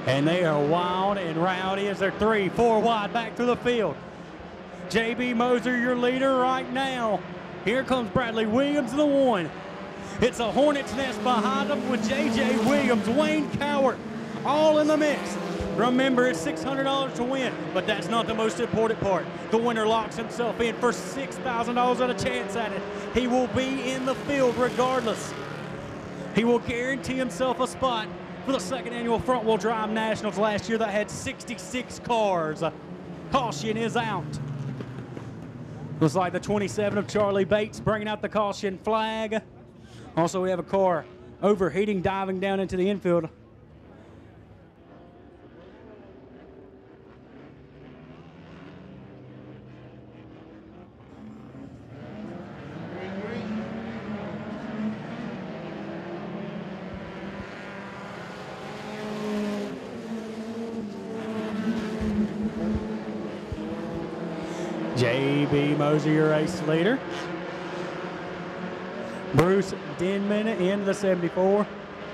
And they are wild and rowdy as they're 3, 4 wide back through the field. J.B. Moser, your leader right now. Here comes Bradley Williams in the 1. It's a hornet's nest behind them with J.J. Williams, Wayne Cowart, all in the mix. Remember, it's $600 to win, but that's not the most important part. The winner locks himself in for $6,000 and a chance at it. He will be in the field regardless. He will guarantee himself a spot for the 2nd annual Front Wheel Drive Nationals last year that had 66 cars. Caution is out. Looks like the 27 of Charlie Bates bringing out the caution flag. Also, we have a car overheating, diving down into the infield. J.B. Moser, your race leader. Bruce Denman in the 74.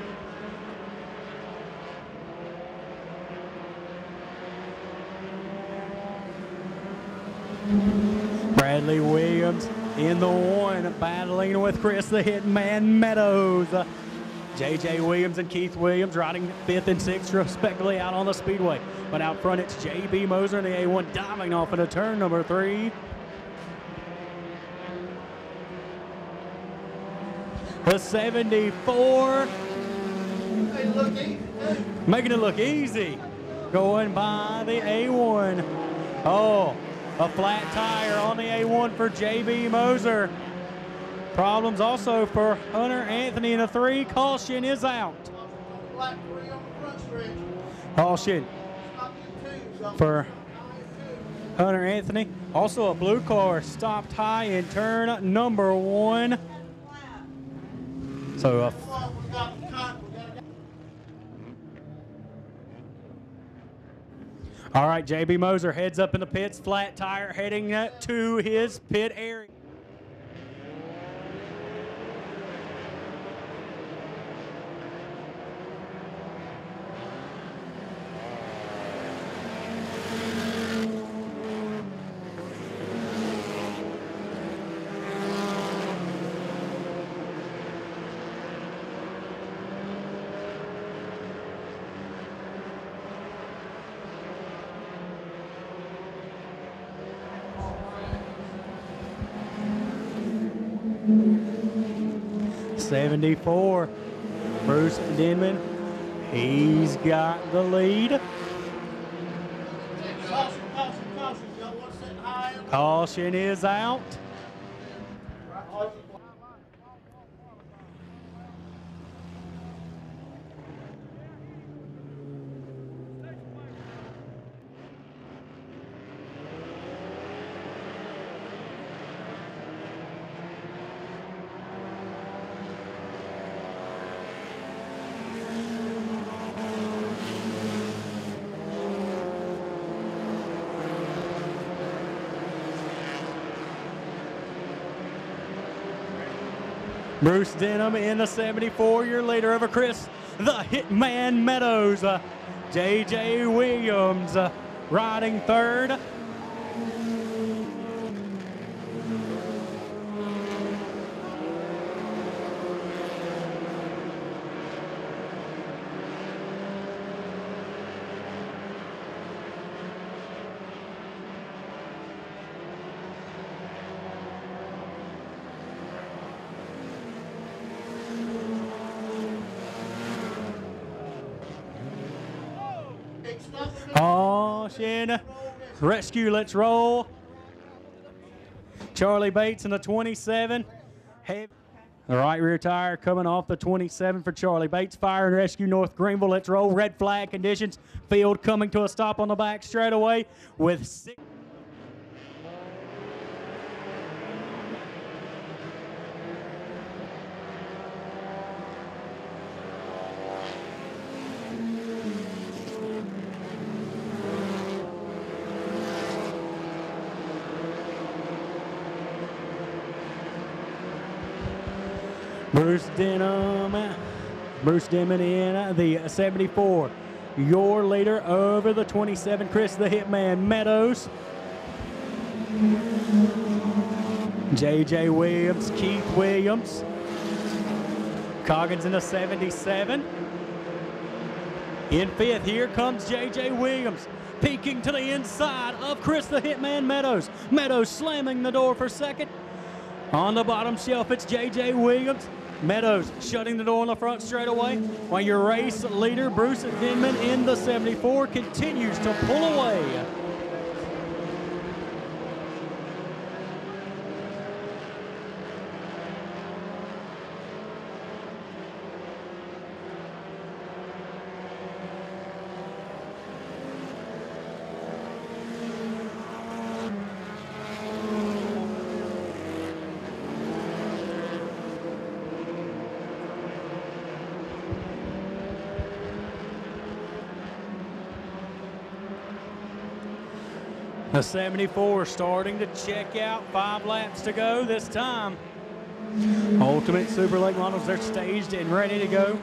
Bradley Williams in the 1, battling with Chris the Hitman Meadows. J.J. Williams and Keith Williams riding 5th and 6th respectively out on the Speedway. But out front, it's J.B. Moser in the A1 diving off into turn number 3. The 74. Making it look easy. Going by the A1. Oh, a flat tire on the A1 for J.B. Moser. Problems also for Hunter Anthony in the 3. Caution is out. Caution for Hunter Anthony. Also a blue car stopped high in turn number 1. So all right, J.B. Moser heads up in the pits, flat tire heading to his pit area. '74, Bruce Denman, he's got the lead. Caution is out. Bruce Denham in the 74, your leader over Chris the Hitman Meadows. J.J. Williams riding 3rd. Caution, rescue, let's roll. Charlie Bates in the 27. The right rear tire coming off the 27 for Charlie Bates. Fire and rescue, North Greenville, let's roll. Red flag conditions. Field coming to a stop on the back straightaway with 6. Bruce Denman in the 74. your leader over the 27, Chris the Hitman Meadows. J.J. Williams, Keith Williams. Coggins in the 77. In fifth, here comes J.J. Williams, peeking to the inside of Chris the Hitman Meadows. Meadows slamming the door for second. On the bottom shelf, it's J.J. Williams. Meadows shutting the door on the front straightaway, while your race leader, Bruce Denman, in the 74, continues to pull away. The 74 starting to check out. 5 laps to go this time. Ultimate Super Late models, they're staged and ready to go.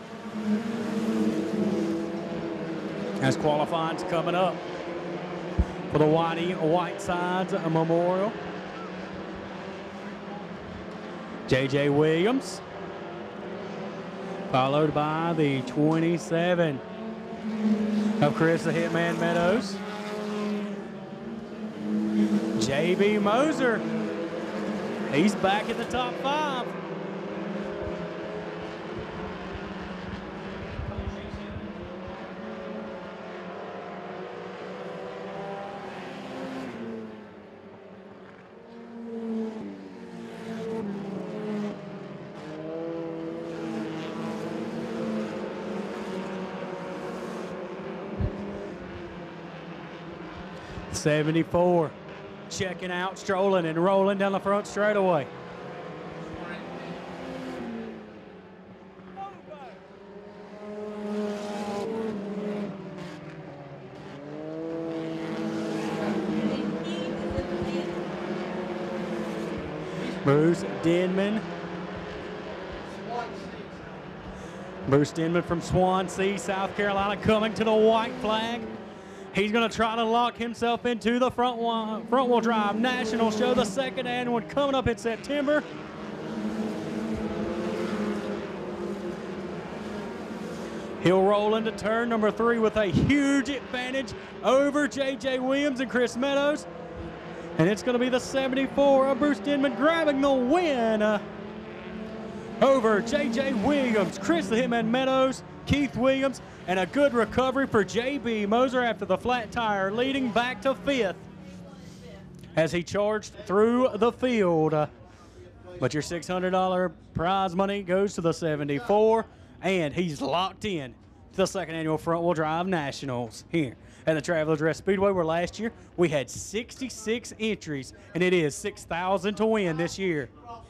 As qualifying's coming up for the Whitesides Memorial. J.J. Williams, followed by the 27 of Chris the Hitman Meadows. J.B. Moser, he's back in the top 5. '74. Checking out, strolling and rolling down the front straightaway. Bruce Denman. Bruce Denman from Swansea, South Carolina, coming to the white flag. He's going to try to lock himself into the front wheel drive national show, the second annual one coming up in September. He'll roll into turn number 3 with a huge advantage over J.J. Williams and Chris Meadows. And it's going to be the 74 of Bruce Denman grabbing the win over J.J. Williams, Chris the Hitman Meadows, Keith Williams, and a good recovery for J.B. Moser after the flat tire, leading back to 5th as he charged through the field. But your $600 prize money goes to the 74, and he's locked in to the second annual Front Wheel Drive Nationals here at the Travelers Rest Speedway, where last year we had 66 entries, and it is $6,000 to win this year.